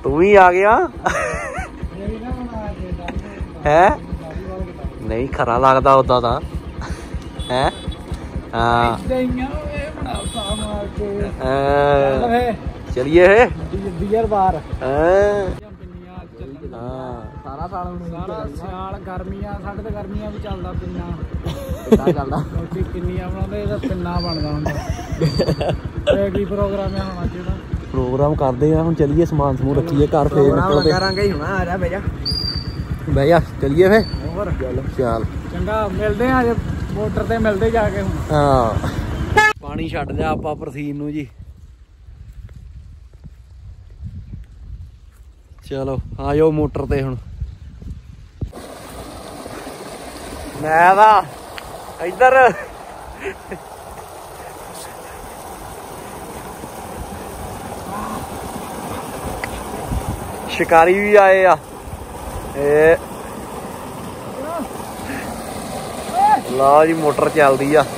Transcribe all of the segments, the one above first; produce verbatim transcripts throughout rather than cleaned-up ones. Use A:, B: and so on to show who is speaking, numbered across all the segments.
A: तू भी आ गया है नहीं खरा लगता उदा था है हाँ चलिए है
B: बीयर बार
A: सारा साल
B: सारा सियाल गर्मियां साढ़े तो गर्मियां भी चलदा पिन्ना
A: कितना चलदा
B: रोटी किन्नियां बनांदे ਇਹਦਾ पिन्ना बनदा ਹੁੰਦਾ ਤੇ ਕੀ ਪ੍ਰੋਗਰਾਮ ਹੈ ਹੁਣ ਅੱਜ ਦਾ
A: ਪ੍ਰੋਗਰਾਮ ਕਰਦੇ ਆ ਹੁਣ ਚੱਲੀਏ ਸਮਾਨ ਸਮੂਹ ਰੱਖੀਏ ਘਰ ਫੇਰ ਨਿਕਲਦੇ
B: ਕਰਾਂਗੇ ਹੀ ਹੋਣਾ ਆ ਜਾ ਬਹਿ ਜਾ
A: ਬਹਿ ਜਾ ਚੱਲੀਏ ਫੇ
B: ਹੋਰ
A: ਚੱਲ ਚੱਲ
B: ਚੰਗਾ ਮਿਲਦੇ ਆ ਜੇ ਮੋਟਰ ਤੇ ਮਿਲਦੇ ਜਾ ਕੇ ਹੁਣ
A: ਹਾਂ ਪਾਣੀ ਛੱਡ ਲਿਆ ਆਪਾਂ ਪ੍ਰਸੀਨ ਨੂੰ ਜੀ ਚਲੋ ਆਜੋ ਮੋਟਰ ਤੇ ਹੁਣ ਮੈਂ ਤਾਂ ਇੱਧਰ शिकारी भी आए आ ला जी मोटर चलती आ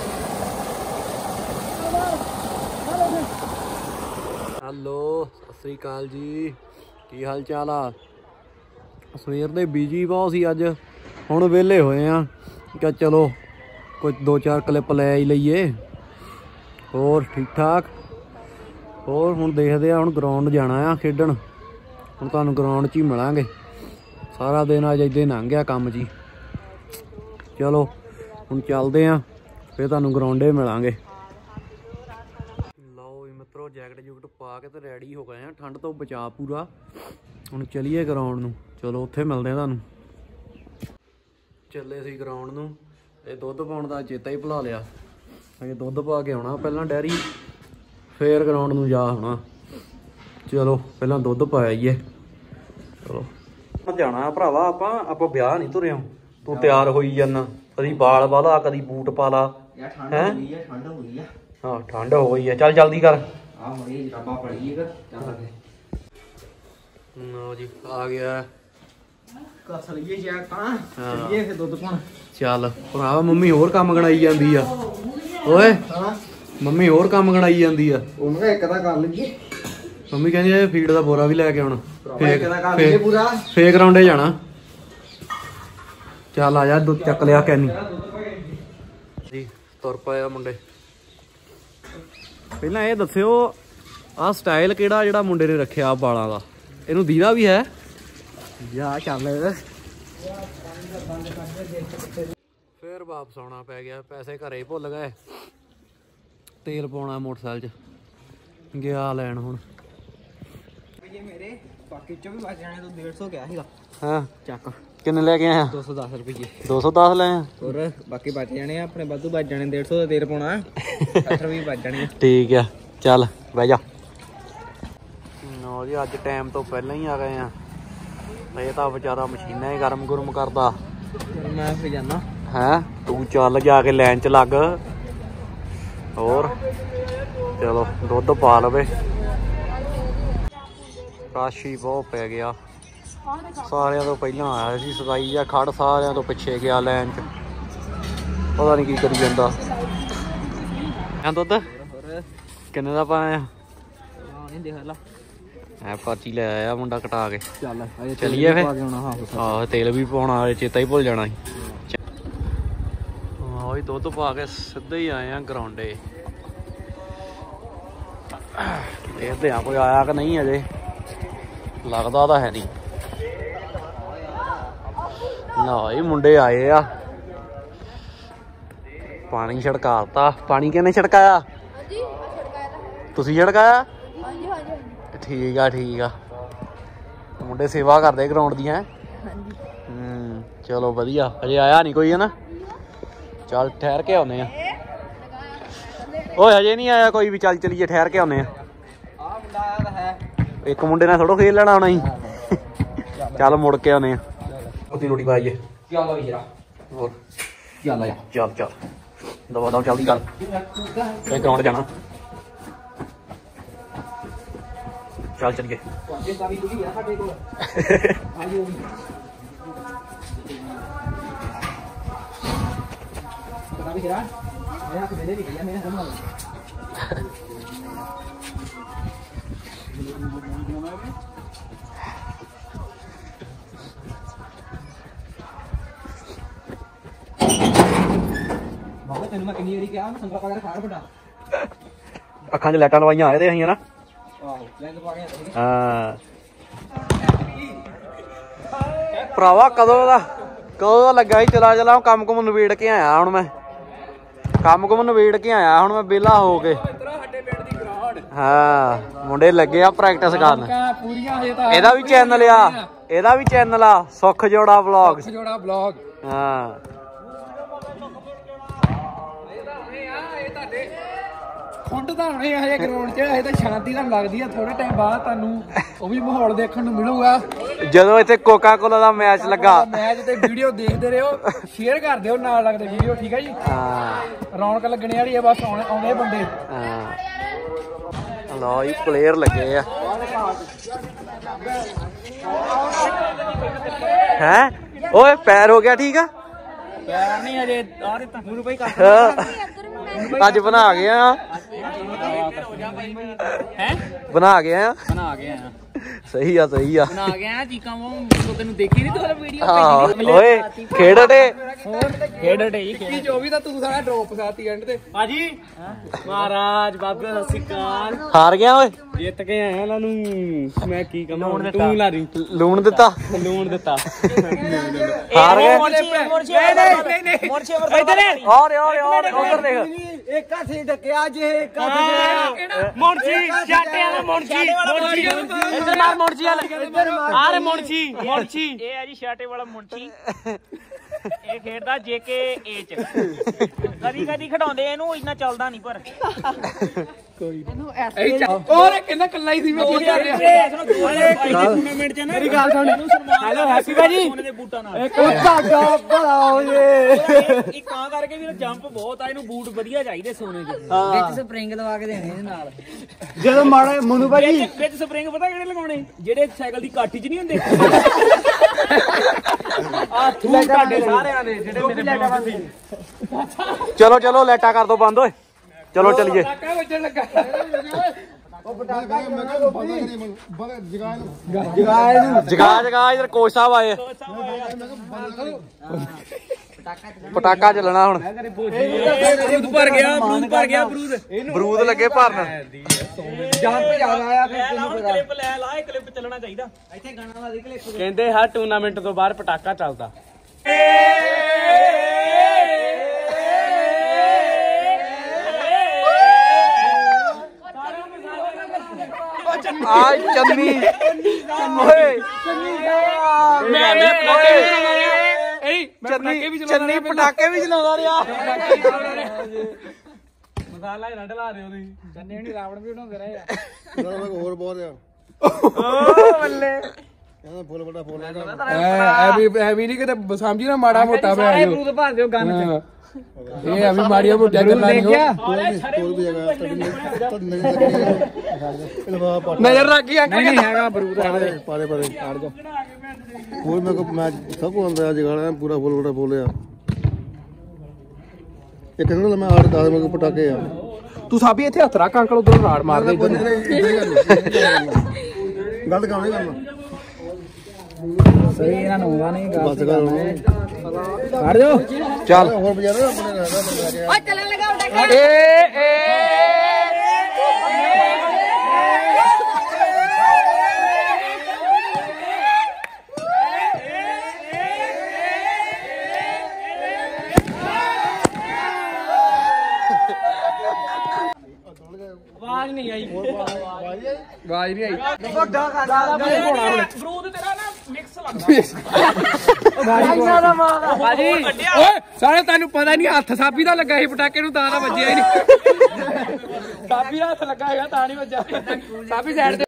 A: हेलो सत श्री अकाल जी की हाल चाल आ सवेर दे बिजी बहुत सी अज हुण वेले होए आ कि चलो कुछ दो चार क्लिप लै ही लईए होर ठीक ठाक होर हुण देखदे आ हुण ग्राउंड जाना आ खेडण ਹੁਣ ਤੁਹਾਨੂੰ ਗਰਾਊਂਡ 'ਚ ਹੀ ਮਿਲਾਂਗੇ ਸਾਰਾ ਦਿਨ ਅੱਜ ਇੱਦਾਂ ਲੰਘ ਗਿਆ ਕੰਮ ਜੀ ਚਲੋ ਹੁਣ ਚੱਲਦੇ ਆਂ ਫਿਰ ਤੁਹਾਨੂੰ ਗਰਾਊਂਡੇ ਮਿਲਾਂਗੇ ਲਓ ਜੀ ਮਿੱਤਰੋ ਜੈਕਟ ਜੁਕਟ ਪਾ ਕੇ ਤੇ ਰੈਡੀ ਹੋ ਗਏ ਆ ਠੰਡ ਤੋਂ ਬਚਾ ਪੂਰਾ ਹੁਣ ਚਲੀਏ ਗਰਾਊਂਡ ਨੂੰ ਚਲੋ ਉੱਥੇ ਮਿਲਦੇ ਆ ਤੁਹਾਨੂੰ ਚੱਲੇ ਸੀ ਗਰਾਊਂਡ ਨੂੰ ਇਹ ਦੁੱਧ ਪਾਉਣ ਦਾ ਚੇਤਾ ਹੀ ਭੁਲਾ ਲਿਆ ਅਜੇ ਦੁੱਧ ਪਾ ਕੇ ਆਉਣਾ ਪਹਿਲਾਂ ਡੈਰੀ ਫੇਰ ਗਰਾਊਂਡ ਨੂੰ ਜਾ ਹੋਣਾ चलो पहला दुध पाया ही है चलो जाना भरावा आप आप ब्याह नहीं तुरे तू तैयार हो जाना कदी बाल वाला कदी बूट पा ला है हाँ ठंड हो गई है चल जल्दी कर जी आ गया चल भरावा मम्मी होर काम गणाई जाती है ओए मम्मी होर काम गणाई जाती है ਮੰਮੀ ਕਹਿੰਦੀ ਇਹ ਫੀਡ ਦਾ ਬੋਰਾ ਵੀ ਲੈ ਕੇ ਆਉਣਾ ਫੇਕ ਫੇਕ ਰਾਉਂਡੇ ਜਾਣਾ ਚੱਲ ਆ ਜਾ ਦੁੱਧ ਚੱਕ ਲਿਆ ਕੈਨੀ ਜੀ ਤੁਰ ਪਏ ਆ ਮੁੰਡੇ ਪਹਿਲਾਂ ਇਹ ਦੱਸਿਓ ਆਹ ਸਟਾਈਲ ਕਿਹੜਾ ਜਿਹੜਾ ਮੁੰਡੇ ਨੇ ਰੱਖਿਆ ਵਾਲਾਂ ਦਾ ਇਹਨੂੰ ਦੀਦਾ ਵੀ ਹੈ ਜਾ ਚੱਲ ਫੇਰ ਵਾਪਸ ਆਉਣਾ ਪੈ ਗਿਆ ਪੈਸੇ ਘਰੇ ਭੁੱਲ ਗਏ ਤੇਲ ਪਾਉਣਾ ਮੋਟਰਸਾਈਕਲ 'ਚ ਗਿਆ ਲੈਣ ਹੁਣ मेरे पॉकेट चो भी बच जाने तो डेढ़ सौ क्या है हाँ चक किन्ने लेके आया दो सौ दस रुपये दो सौ दस ले और बाकी बच जाने अपने वाधू बच जाने डेढ़ सौ का तेल पाना सठ रुपये बच जाने ठीक है चल बह जा नो जी अज टाइम तो पहले ही आ गए हैं ये तो बेचारा मशीना ही गर्म गुरम करता मैं फिर जाना है तू चल जाके लाइन च लग और चलो दुध पा लवे काशी बहुत पै गया सारिया तो पहला आया सी सगाई या खड़ सारिया तो पिछे गया लैन च पता नहीं की करी जाता दुध किन्ने दा पाया पर्ची ले आया मुंडा कटा के चलिए फिर आहो तेल भी पाना चेता ही भुल जाना हाँ दुध पा के सीधे ही आए हैं ग्राउंडे देखते हैं कोई आया कि नहीं अजे लगता तो है नहीं ना ही मुंडे आए आ पानी छिड़काता पानी किने छिड़काया तुसी छिड़काया ठीक है ठीक है मुंडे सेवा करते ग्राउंड दी हैं चलो वधिया अजे आया नहीं कोई है ना चल ठहर के आने ओए अजे नहीं आया कोई भी चल चलिए ठहर के आने एक मुंडे ने थोड़ा खेल लेना होना ही चल मुड़ के आने रोटी पाइए और चल चल चल दवा दवा जल्दी कर ग्राउंड जाना चल चलिए ਤੈਨੂੰ ਮੈਂ ਕਿੰਨੀ ਵਾਰੀ ਕਿਹਾ ਸੰਗਰਾ ਪਾ ਕੇ ਖਾੜ ਵੱਡਾ ਅੱਖਾਂ 'ਚ ਲਾਈਟਾਂ ਲਵਾਈਆਂ ਆਏ ਤੇ ਅਸੀਂ ਹਨਾ ਆਹੋ ਲੈਂਸ ਪਾ ਕੇ ਹਾਂ ਭਰਾਵਾ ਕਦੋਂ ਦਾ ਕਦੋਂ ਦਾ ਲੱਗਾ ਸੀ ਚਲਾ ਚਲਾ ਕੰਮ ਕੁਮ ਨਵੇੜ ਕੇ ਆਇਆ ਹੁਣ ਮੈਂ ਕੰਮ ਕੁਮ ਨਵੇੜ ਕੇ ਆਇਆ ਹੁਣ ਮੈਂ ਵਿਹਲਾ ਹੋ ਕੇ ਹਾਂ ਮੁੰਡੇ ਲੱਗੇ ਆ ਪ੍ਰੈਕਟਿਸ ਕਰਨ ਇਹਦਾ ਵੀ ਚੈਨਲ ਆ ਇਹਦਾ ਵੀ ਚੈਨਲ ਆ ਸੁੱਖ ਜੋੜਾ ਵਲੌਗ ਜੋੜਾ ਵਲੌਗ ਹਾਂ
B: ਖੁੰਡ ਤਾਂ ਹੁਣੇ ਹਜੇ ਗਰਾਊਂਡ 'ਚ ਹਜੇ ਤਾਂ ਸ਼ਾਂਤੀ ਤਾਂ ਲੱਗਦੀ ਆ ਥੋੜੇ ਟਾਈਮ ਬਾਅਦ ਤੁਹਾਨੂੰ ਉਹ ਵੀ ਮਾਹੌਲ ਦੇਖਣ ਨੂੰ ਮਿਲੂਗਾ
A: ਜਦੋਂ ਇੱਥੇ ਕੋਕਾ ਕੋਲਾ ਦਾ ਮੈਚ ਲੱਗਾ
B: ਮੈਚ ਤੇ ਵੀਡੀਓ ਦੇਖਦੇ ਰਹੋ ਸ਼ੇਅਰ ਕਰ ਦਿਓ ਨਾਲ ਲੱਗਦੇ ਵੀਡੀਓ ਠੀਕ ਹੈ ਜੀ ਹਾਂ ਰੌਣਕ ਲੱਗਣੇ ਵਾਲੀ ਆ ਬਸ ਆਉਣੇ ਆਉਂਦੇ ਬੰਦੇ
A: ਹਾਂ ਲਓ ਜੀ ਪਲੇਅਰ ਲੱਗੇ ਆ ਹੈ ਓਏ ਪੈਰ ਹੋ ਗਿਆ ਠੀਕ ਆ
B: ਪੈਰ ਨਹੀਂ ਹਜੇ ਆ ਦਿੱਤਾ ਗੁਰੂ ਭਾਈ
A: ਅੱਜ ਬਣਾ ਗਏ ਆ
B: ਹੈ
A: ਬਣਾ ਗਏ ਆ
B: ਬਣਾ ਗਏ ਆ
A: ਸਹੀ ਆ ਸਹੀ ਆ
B: ਬਣਾ ਗਏ ਆ ਚੀਕਾਂ ਵਾਂ ਤੈਨੂੰ ਦੇਖੀ ਨਹੀਂ ਤੂੰ ਵੀਡੀਓ
A: ਓਏ ਖੇਡੜੇ
B: ਖੇਡੜੇ ਇੱਕੀ ਚੌਵੀ ਦਾ ਤੂੰ ਸਾਰਾ ਡ੍ਰੌਪ ਸਾਤੀ ਐਂਡ ਤੇ ਭਾਜੀ ਮਹਾਰਾਜ ਬਾਬੇ ਸਤਿ ਸ਼੍ਰੀ ਅਕਾਲ
A: ਹਾਰ ਗਿਆ ਓਏ
B: ਜਿੱਤ ਕੇ ਆਇਆ ਇਹਨਾਂ ਨੂੰ ਮੈਂ ਕੀ ਕਹਾਂ ਤੂੰ ਲਾ ਰਹੀ
A: ਲੂਣ ਦਿੱਤਾ
B: ਲੂਣ ਦਿੱਤਾ
A: ਹਾਰ ਗਏ
B: ਨਹੀਂ ਨਹੀਂ ਮੋਰਸ਼ੇ
A: ਇਧਰ ਔਰ ਔਰ ਔਰ ਉਧਰ ਦੇਖ
B: ਇੱਕ ਹੱਥੀ ਢੱਕਿਆ ਜੇ ਇੱਕ ਹੱਥੀ ਮੋਰਸ਼ੀ ਛਾਟੇ ਵਾਲਾ ਮੋਰਸ਼ੀ ਮੋਰਸ਼ੀ ਇੱਧਰ ਮਾਰ ਮੋਰਸ਼ੀ ਵਾਲਾ ਆਰੇ ਮੋਰਸ਼ੀ ਮੋਰਸ਼ੀ ਇਹ ਹੈ ਜੀ ਛਾਟੇ ਵਾਲਾ ਮੋਰਸ਼ੀ ਇਹ ਖੇਡਦਾ ਜੇਕੇ ਏ ਚ ਕਦੀ ਕਦੀ ਖਡਾਉਂਦੇ ਇਹਨੂੰ ਇੰਨਾ ਚੱਲਦਾ ਨਹੀਂ ਪਰ ਕੋਈ ਇਹਨੂੰ ਐਸ ਉਹ ਕਿੰਨਾ ਕੱਲਾ ਹੀ ਸੀ ਮੈਂ ਕੀ ਕਰ ਰਿਹਾ ਟੂਰਨਾਮੈਂਟ ਚ ਨਾ ਮੇਰੀ ਗੱਲ ਸੁਣ ਹੈਲੋ ਹੈਪੀ ਭਾਜੀ ਸੋਨੇ ਦੇ ਬੂਟਾਂ ਨਾਲ ਇੱਕ ਧਾਗਾ ਬੜਾ ਹੋਏ ਇੱਕ ਕਾਂ ਕਰਕੇ ਵੀ ਜੰਪ ਬਹੁਤ ਆ ਇਹਨੂੰ ਬੂਟ ਵਧੀਆ ਚਾਹੀਦੇ ਸੋਨੇ ਦੇ ਵਿੱਚ ਸਪਰਿੰਗ ਲਵਾ ਕੇ ਦੇਣੇ ਇਹਦੇ ਨਾਲ
A: ਜਦੋਂ ਮਾੜਾ ਮਨੂ ਭਾਜੀ
B: ਵਿੱਚ ਸਪਰਿੰਗ ਪਤਾ ਕਿਹੜੇ ਲਗਾਉਣੇ ਜਿਹੜੇ ਸਾਈਕਲ ਦੀ ਕਾਠੀ ਚ ਨਹੀਂ ਹੁੰਦੇ ਆ ਥੂ ਤੁਹਾਡੇ ਸਾਰਿਆਂ ਦੇ ਜਿਹੜੇ ਮੇਰੇ ਬੰਦੇ
A: ਚਲੋ ਚਲੋ ਲਾਈਟਾਂ ਕਰ ਦੋ ਬੰਦ ਓਏ ਚਲੋ ਚਲੀਏ
B: ਪਟਾਕਾ ਵੱਜਣ ਲੱਗਾ ਉਹ ਪਟਾਕਾ ਮੈਂ ਕਹਿੰਦਾ ਪਤਾ ਨਹੀਂ ਬੜਾ ਜਗਾ ਜਗਾ
A: ਜਗਾ ਜਗਾ ਇਧਰ ਕੋਚ ਸਾਹਿਬ ਆਏ ਪਟਾਕਾ ਚੱਲਣਾ ਹੁਣ
B: ਬਰੂਦ ਭਰ ਗਿਆ ਬਰੂਦ ਭਰ ਗਿਆ ਬਰੂਦ
A: ਬਰੂਦ ਲੱਗੇ ਭਰਨ
B: ਜੰਪ ਜ਼ਿਆਦਾ ਆਇਆ ਫਿਰ ਤੈਨੂੰ ਪਤਾ ਕਲਿੱਪ ਲੈ ਲਾ ਇਹ ਕਲਿੱਪ ਚੱਲਣਾ ਚਾਹੀਦਾ ਇੱਥੇ ਗਾਣਾ ਲਾ ਦੇ ਕਲਿੱਪ ਕਹਿੰਦੇ ਹਰ ਟੂਰਨਾਮੈਂਟ ਤੋਂ ਬਾਅਦ ਪਟਾਕਾ ਚੱਲਦਾ
A: ਆ ਚੰਨੀ ਓਏ
B: ਮੈਂ ਮੈਂ ਪਟਾਕੇ ਵੀ ਚਲਾਉਂਦਾ ਏ
A: ਚੰਨੀ ਚੰਨੀ ਪਟਾਕੇ ਵੀ ਚਲਾਉਂਦਾ ਰਿਹਾ
B: ਮਸਾਲਾ ਹੀ ਨਾ ਢਲਾ ਦਿਓ ਤੁਸੀਂ ਚੰਨੇ ਨਹੀਂ ਰਾਵਣ ਵੀ ਬਣਾਉਂਦੇ ਰਹੇ ਆ
C: ਹੋਰ ਬਹੁਤ ਆ
A: ਓ ਬੱਲੇ
C: ਕਹਿੰਦਾ ਫੁੱਲ ਵੱਡਾ ਫੁੱਲ
B: ਐ ਵੀ ਐ ਵੀ ਨਹੀਂ ਕਿਤੇ ਸਮਝੀ ਨਾ ਮਾੜਾ ਮੋਟਾ ਪਿਆ ਜੋ ਬਰੂਦ ਭਰ ਦਿਓ ਗੰਨ ਚ ਇਹ ਆ ਵੀ ਮਾੜੀਆਂ ਮੋਟੀਆਂ ਗੱਲਾਂ ਨਹੀਂ
C: ਹੋਰ ਵੀ ਜਗ੍ਹਾ ਤਦ
B: ਨਜ਼ਰ ਲੱਗ ਗਈ ਨਹੀਂ ਨਹੀਂ ਹੈਗਾ ਬਰੂਦ
C: ਪਾਰੇ ਪਾਰੇ ਛੱਡ ਜਾ ਹੋਰ ਮੈਂ ਕੋ ਮੈਂ ਸਭ ਕੋ ਅੰਦਰ ਅੱਜ ਗਾਣਾ ਪੂਰਾ ਫੁੱਲ ਵੱਡਾ ਫੁੱਲ ਆ ਇੱਕ ਕਹਿੰਦਾ ਮੈਂ ਆੜ ਦਸ ਮੈਂ ਪਟਾਕੇ ਆ
B: ਤੂੰ ਸਾਬੀ ਇੱਥੇ ਹੱਥ ਰੱਖ ਅੰਕਲ ਉਧਰ ਰਾੜ ਮਾਰਦੇ ਇੱਧਰ
C: ਗਲਤ ਕੰਮ ਨਹੀਂ ਕਰਨਾ
B: ਸਹੀ ਇਹਨਾਂ ਨੂੰ ਹੋਗਾ ਨਹੀਂ
C: ਬਸ ਕਰ ਹੁਣ
B: ਛੱਡ ਦਿਓ
A: ਚੱਲ
C: ਹੋਰ ਬਜਾਰਾ ਆਪਣੇ ਹੈਗਾ
D: ਓਏ ਚੱਲਣ ਲਗਾ ਉਡਾ
A: ਏ ਏ
B: ਆਵਾਜ਼ ਨਹੀਂ ਆਈ ਆਵਾਜ਼ ਨਹੀਂ ਆਈ ਬਰੂਦ ਤੇਰਾ ਨਾ ਮਿਕਸ ਲੱਗਦਾ ਭਾਜੀ ਓਏ ਸਾਰੇ ਤੁਹਾਨੂੰ ਪਤਾ ਨਹੀਂ ਹੱਥ ਸਾਬੀ ਦਾ ਲੱਗਾ ਸੀ ਪਟਾਕੇ ਨੂੰ ਤਾਂ ਤਾਂ ਵੱਜਿਆ ਹੀ ਨਹੀਂ ਸਾਬੀ ਦਾ ਹੱਥ ਲੱਗਾ ਹੈਗਾ ਤਾਂ ਨਹੀਂ ਵੱਜਾ ਸਾਬੀ ਸਾਈਡ ਤੇ